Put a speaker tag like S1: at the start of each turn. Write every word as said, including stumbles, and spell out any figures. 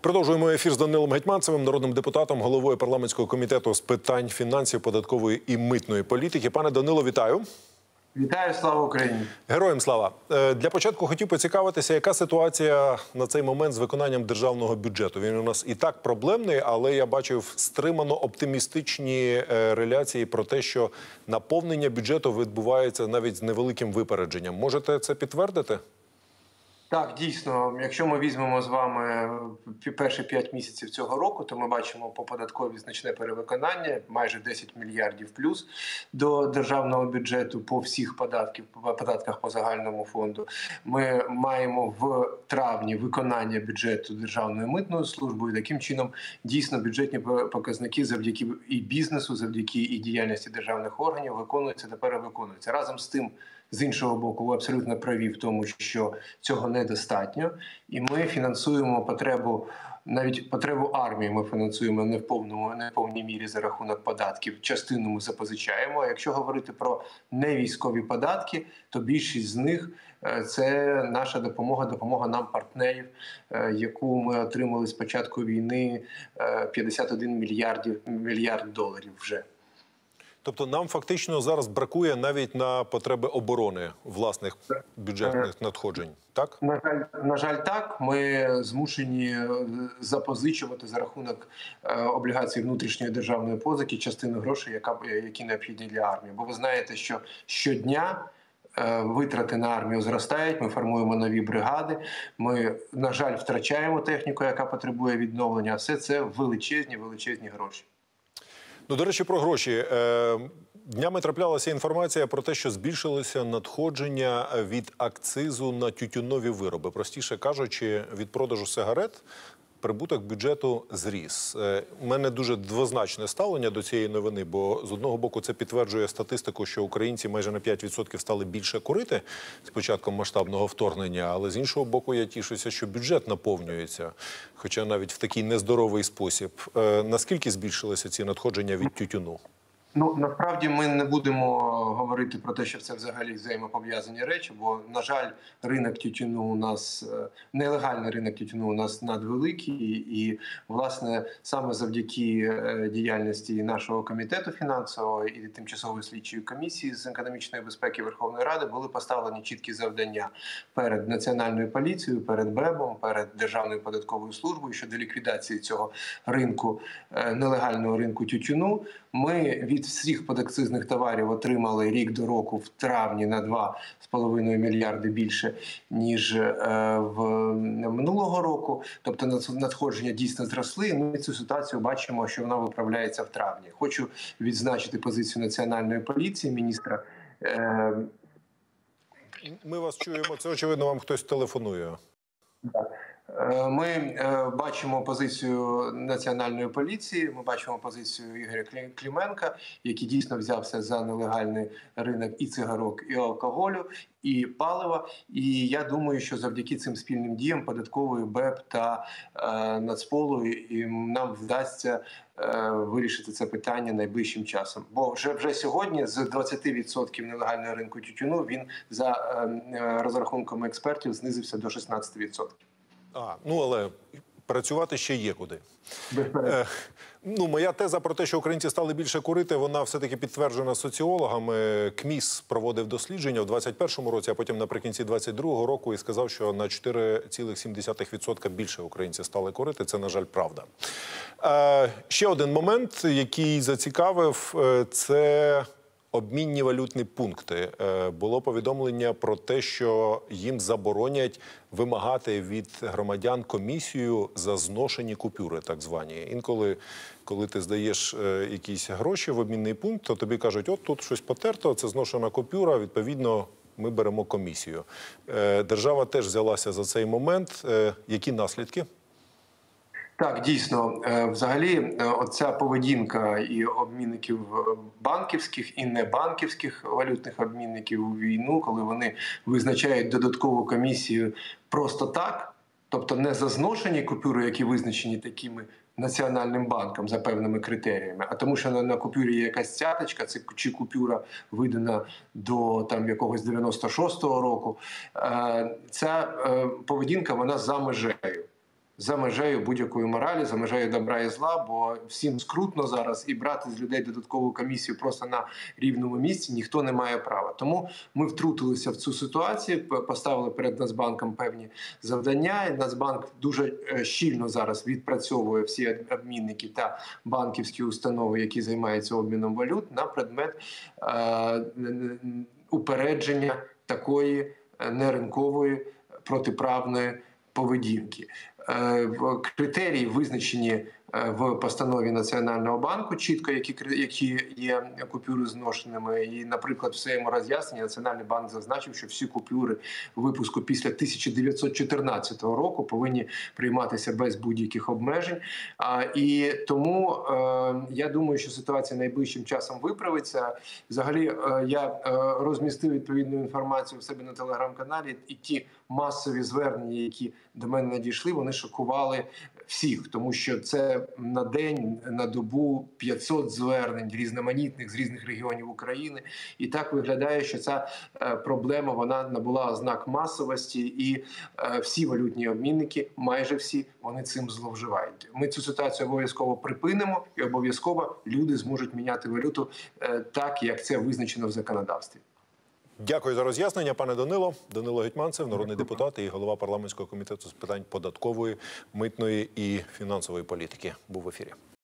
S1: Продовжуємо ефір з Данилом Гетманцевим, народним депутатом, головою парламентського комітету з питань фінансів, податкової і митної політики. Пане Данило, вітаю.
S2: Вітаю, слава Україні.
S1: Героям слава. Для початку хотів поцікавитися, яка ситуація на цей момент з виконанням державного бюджету. Він у нас і так проблемний, але я бачив стримано оптимістичні реляції про те, що наповнення бюджету відбувається навіть з невеликим випередженням. Можете це підтвердити?
S2: Так, дійсно, якщо ми візьмемо з вами перші п'ять місяців цього року, то ми бачимо по податковій значне перевиконання, майже десять мільярдів плюс до державного бюджету по всіх податків, по податках по загальному фонду. Ми маємо в травні виконання бюджету Державною митною службою. Таким чином, дійсно, бюджетні показники завдяки і бізнесу, завдяки і діяльності державних органів виконуються та перевиконуються. Разом з тим, з іншого боку, ви абсолютно праві в тому, що цього недостатньо. І ми фінансуємо потребу, навіть потребу армії ми фінансуємо не в повному, не в повній мірі за рахунок податків. Частину ми запозичаємо. А якщо говорити про невійськові податки, то більшість з них – це наша допомога, допомога нам партнерів, яку ми отримали з початку війни п'ятдесят один мільярд доларів вже.
S1: Тобто нам фактично зараз бракує навіть на потреби оборони власних бюджетних надходжень, так?
S2: На жаль, на жаль, так. Ми змушені запозичувати за рахунок облігацій внутрішньої державної позики частину грошей, яка, які необхідні для армії. Бо ви знаєте, що щодня витрати на армію зростають, ми формуємо нові бригади, ми, на жаль, втрачаємо техніку, яка потребує відновлення. Все це величезні, величезні гроші.
S1: Ну, до речі, про гроші. Днями траплялася інформація про те, що збільшилося надходження від акцизу на тютюнові вироби. Простіше кажучи, від продажу сигарет прибуток бюджету зріс. У мене дуже двозначне ставлення до цієї новини, бо з одного боку це підтверджує статистику, що українці майже на п'ять відсотків стали більше курити з початком масштабного вторгнення, але з іншого боку я тішуся, що бюджет наповнюється, хоча навіть в такий нездоровий спосіб. Наскільки збільшилися ці надходження від тютюну?
S2: Ну, насправді ми не будемо говорити про те, що це взагалі взаємопов'язані речі, бо, на жаль, ринок тютюну у нас, нелегальний ринок тютюну у нас надвеликий, і, власне, саме завдяки діяльності нашого комітету фінансового і тимчасової слідчої комісії з економічної безпеки Верховної Ради були поставлені чіткі завдання перед Національною поліцією, перед БЕБом, перед Державною податковою службою щодо ліквідації цього ринку, нелегального ринку тютюну. Ми від всіх подакцизних товарів отримали рік до року в травні на два з половиною мільярди більше, ніж в минулого року. Тобто надходження дійсно зросли. Ми цю ситуацію бачимо, що вона виправляється в травні. Хочу відзначити позицію Національної поліції, міністра.
S1: Ми вас чуємо. Це, очевидно, вам хтось телефонує.
S2: Так. Ми бачимо позицію Національної поліції, ми бачимо позицію Ігоря Клименка, який дійсно взявся за нелегальний ринок і цигарок, і алкоголю, і палива. І я думаю, що завдяки цим спільним діям податкової, БЕП та е, Нацполу нам вдасться е, вирішити це питання найближчим часом. Бо вже, вже сьогодні з двадцяти відсотків нелегального ринку тютюну він за е, розрахунками експертів знизився до шістнадцяти відсотків.
S1: А, ну але працювати ще є куди. Е, ну, моя теза про те, що українці стали більше курити, вона все-таки підтверджена соціологами. КМІС проводив дослідження в двадцять першому році, а потім наприкінці двадцять другого року і сказав, що на чотири цілих сім десятих відсотка більше українці стали курити. Це, на жаль, правда. Е, ще один момент, який зацікавив, це обмінні валютні пункти. Було повідомлення про те, що їм заборонять вимагати від громадян комісію за зношені купюри, так звані. Інколи, коли ти здаєш якісь гроші в обмінний пункт, то тобі кажуть, от тут щось потерто, це зношена купюра, відповідно, ми беремо комісію. Держава теж взялася за цей момент. Які наслідки?
S2: Так, дійсно. Взагалі, оця поведінка і обмінників банківських, і небанківських валютних обмінників у війну, коли вони визначають додаткову комісію просто так, тобто не за зношені купюри, які визначені такими Національним банком за певними критеріями, а тому, що на, на купюрі є якась цяточка, це чи купюра видана до там якогось дев'яносто шостого року. Ця поведінка, вона за межею. за межею будь-якої моралі, за межею добра і зла, бо всім скрутно зараз, і брати з людей додаткову комісію просто на рівному місці ніхто не має права. Тому ми втрутилися в цю ситуацію, поставили перед Нацбанком певні завдання. І Нацбанк дуже щільно зараз відпрацьовує всі обмінники та банківські установи, які займаються обміном валют, на предмет е- упередження такої неринкової протиправної поведінки. Критерії визначені в постанові Національного банку, чітко які які є купюри зношеними. І, наприклад, в своєму роз'ясненні Національний банк зазначив, що всі купюри випуску після тисяча дев'ятсот чотирнадцятого року повинні прийматися без будь-яких обмежень. І тому я думаю, що ситуація найближчим часом виправиться. Взагалі, я розмістив відповідну інформацію в себе на телеграм-каналі, і ті масові звернення, які до мене надійшли, вони шокували всіх, тому що це на день, на добу п'ятсот звернень різноманітних з різних регіонів України. І так виглядає, що ця проблема, вона набула ознак масовості, і всі валютні обмінники, майже всі, вони цим зловживають. Ми цю ситуацію обов'язково припинимо, і обов'язково люди зможуть міняти валюту так, як це визначено в законодавстві.
S1: Дякую за роз'яснення, пане Данило. Данило Гетманцев, народний депутат і голова парламентського комітету з питань податкової, митної і фінансової політики, був в ефірі.